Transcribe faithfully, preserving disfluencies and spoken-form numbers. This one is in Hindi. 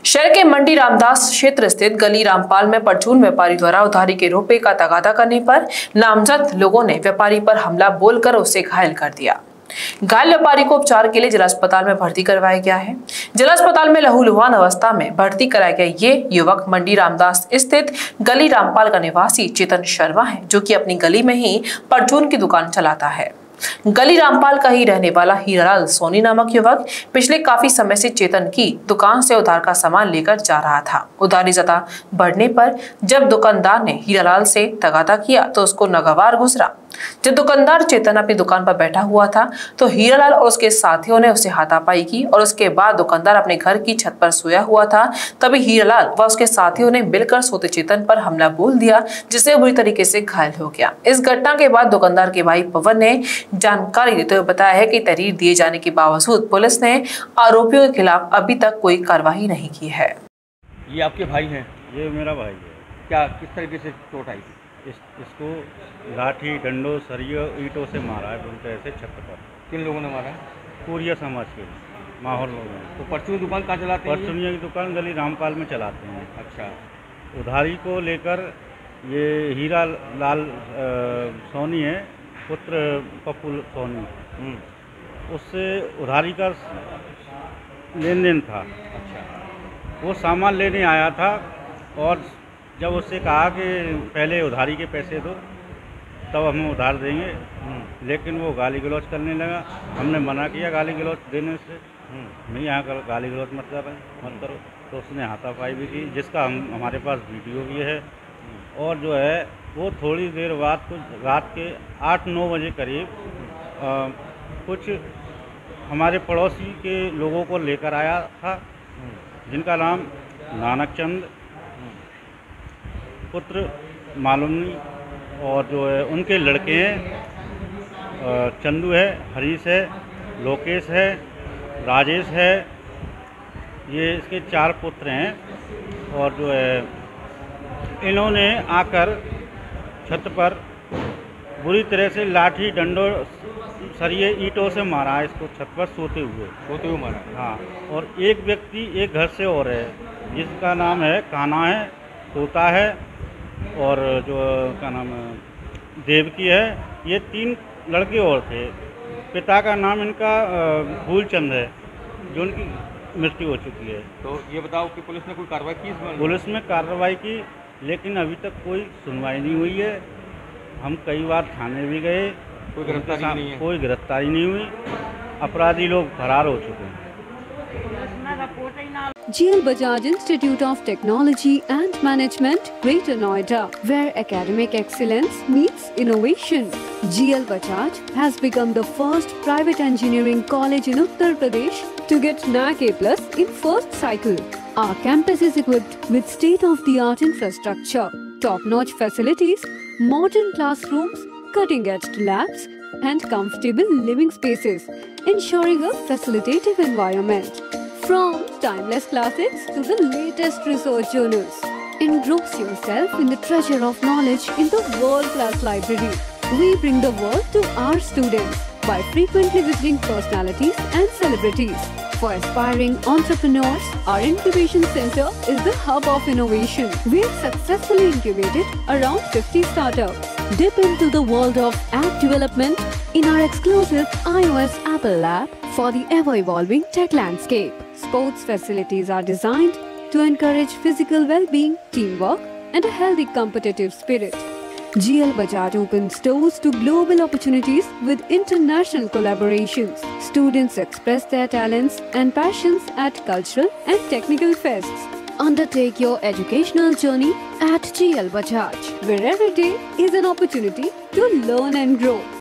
शहर के मंडी रामदास क्षेत्र स्थित गली रामपाल में परचून व्यापारी द्वारा उधारी के रुपए का तगादा करने पर नामजद लोगों ने व्यापारी पर हमला बोलकर उसे घायल कर दिया। घायल व्यापारी को उपचार के लिए जिला अस्पताल में भर्ती करवाया गया है। जिला अस्पताल में लहूलुहान अवस्था में भर्ती कराया गया ये युवक मंडी रामदास स्थित गली रामपाल का निवासी चेतन शर्मा है, जो कि अपनी गली में ही परचून की दुकान चलाता है। गली रामपाल का ही रहने वाला हीरालाल सोनी नामक युवक पिछले काफी समय से चेतन की दुकान से उधार का सामान लेकर जा रहा था। उधारी ज्यादा बढ़ने पर जब दुकानदार ने हीरालाल से तगादा किया तो उसको नागवार गुजरा। जब दुकानदार चेतन अपनी दुकान पर बैठा हुआ था तो हीरालाल और उसके साथियों ने उसे हाथापाई की और उसके बाद दुकानदार अपने घर की छत पर सोया हुआ था। तभी हीरालाल व उसके साथियों ने मिलकर सोते चेतन पर हमला बोल दिया, जिससे बुरी तरीके से घायल हो गया। इस घटना के बाद दुकानदार के भाई पवन ने जानकारी देते हुए बताया है कि तहरीर दिए जाने के बावजूद पुलिस ने आरोपियों के खिलाफ अभी तक कोई कार्रवाई नहीं की है। ये आपके भाई हैं? ये मेरा भाई है। क्या किस तरीके से चोट आई थी? इस, इसको लाठी डंडों सरियों ईंटों से मारा है, बोलते ऐसे छत पर। किन लोगों ने मारा है? पूरिया समाज के माहौल लोग हैं। तो परचून दुकान कहाँ चलाते हैं? परचूनिया की दुकान गली रामपाल में चलाते हैं। अच्छा। उधारी को लेकर ये हीरा लाल सोनी है, पुत्र पप्पू सोनी, उससे उधारी का लेन देन था। अच्छा। वो सामान लेने आया था और जब उससे कहा कि पहले उधारी के पैसे दो तब हम उधार देंगे, लेकिन वो गाली गलौज करने लगा। हमने मना किया गाली गलौज देने से, नहीं यहाँ कर गाली गलौज मत कर मत करो। तो उसने हाथापाई भी की, जिसका हम हमारे पास वीडियो भी है। और जो है वो थोड़ी देर बाद कुछ रात के आठ नौ बजे करीब आ, कुछ हमारे पड़ोसी के लोगों को लेकर आया था, जिनका नाम नानक चंद पुत्र मालूम नहीं, और जो है उनके लड़के हैं, चंदू है, हरीश है, लोकेश है, राजेश है। ये इसके चार पुत्र हैं। और जो है इन्होंने आकर छत पर बुरी तरह से लाठी डंडों सरिये ईंटों से मारा है इसको, छत पर सोते हुए सोते हुए मारा। हाँ। और एक व्यक्ति एक घर से और है, जिसका नाम है कान्हा है, तोता है, और जो क्या नाम है देवकी है। ये तीन लड़के और थे। पिता का नाम इनका फूलचंद है, जो उनकी मृत्यु हो चुकी है। तो ये बताओ कि पुलिस ने कोई कार्रवाई की इसमें? पुलिस में कार्रवाई की, लेकिन अभी तक कोई सुनवाई नहीं हुई है। हम कई बार थाने भी गए, कोई गिरफ्तारी नहीं है। कोई गिरफ्तारी नहीं हुई। अपराधी लोग फरार हो चुके हैं। G L Bajaj Institute of Technology and Management, Greater Noida, where academic excellence meets innovation. G L Bajaj has become the first private engineering college in Uttar Pradesh to get N A C A plus in first cycle. Our campus is equipped with state-of-the-art infrastructure, top-notch facilities, modern classrooms, cutting-edge labs, and comfortable living spaces, ensuring a facilitative environment. From timeless classics to the latest research journals, engross yourself in the treasure of knowledge in the world-class library. We bring the world to our students by frequently visiting personalities and celebrities. For aspiring entrepreneurs, our incubation center is the hub of innovation. We have successfully incubated around fifty startups. Dip into the world of app development in our exclusive iOS Apple lab for the ever-evolving tech landscape. Sports facilities are designed to encourage physical well-being, teamwork, and a healthy competitive spirit. G L Bajaj opens doors to global opportunities with international collaborations. Students express their talents and passions at cultural and technical fests. Undertake your educational journey at G L Bajaj, where every day is an opportunity to learn and grow.